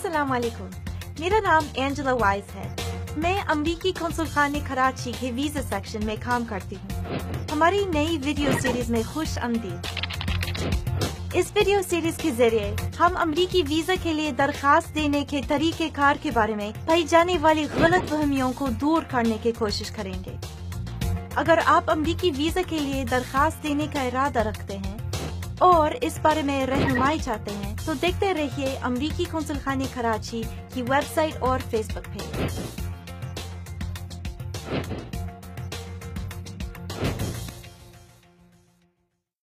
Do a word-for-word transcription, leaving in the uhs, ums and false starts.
अस्सलाम वालेकुम। मेरा नाम एंजेला वाइस है। मैं अमरीकी कौंसलखाने कराची के वीजा सेक्शन में काम करती हूँ। हमारी नई वीडियो सीरीज में खुश आमदीद। इस वीडियो सीरीज के जरिए हम अमरीकी वीजा के लिए दरखास्त देने के तरीके कार के बारे में पाई जाने वाली गलत फहमियों को दूर करने की कोशिश करेंगे। अगर आप अमरीकी वीजा के लिए दरखास्त देने का इरादा रखते हैं और इस बारे में रहनुमाई चाहते हैं तो देखते रहिए अमरीकी कौंसलखाने कराची की वेबसाइट और फेसबुक पेज।